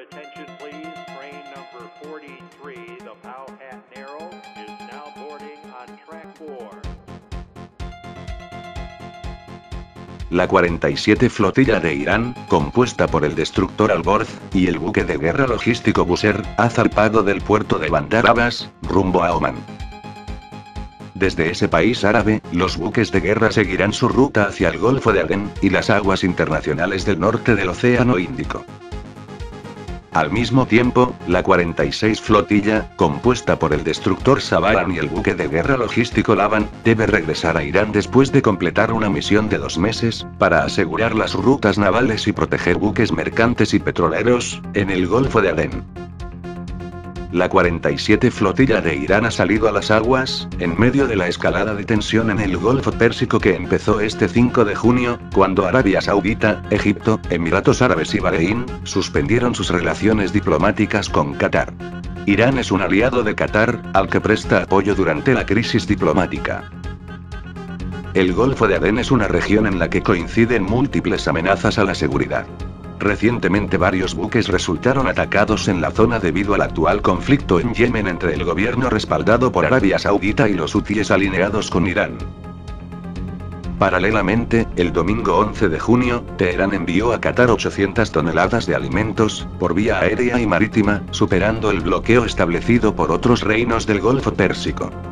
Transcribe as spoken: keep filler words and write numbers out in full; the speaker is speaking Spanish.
attention, please. Train number forty-three, the Powhatan Arrow, is now boarding on track four. La cuarenta y siete Flotilla de Irán, compuesta por el destructor Alborz, y el buque de guerra logístico Bushehr, ha zarpado del puerto de Bandar Abbas, rumbo a Omán. Desde ese país árabe, los buques de guerra seguirán su ruta hacia el Golfo de Adén, y las aguas internacionales del norte del Océano Índico. Al mismo tiempo, la cuarenta y seis Flotilla, compuesta por el destructor Sabaran y el buque de guerra logístico Lavan, debe regresar a Irán después de completar una misión de dos meses, para asegurar las rutas navales y proteger buques mercantes y petroleros, en el Golfo de Adén. La cuarenta y siete Flotilla de Irán ha salido a las aguas, en medio de la escalada de tensión en el Golfo Pérsico que empezó este cinco de junio, cuando Arabia Saudita, Egipto, Emiratos Árabes y Bahrein, suspendieron sus relaciones diplomáticas con Qatar. Irán es un aliado de Qatar, al que presta apoyo durante la crisis diplomática. El Golfo de Adén es una región en la que coinciden múltiples amenazas a la seguridad. Recientemente varios buques resultaron atacados en la zona debido al actual conflicto en Yemen entre el gobierno respaldado por Arabia Saudita y los hutíes alineados con Irán. Paralelamente, el domingo once de junio, Teherán envió a Qatar ochocientas toneladas de alimentos, por vía aérea y marítima, superando el bloqueo establecido por otros reinos del Golfo Pérsico.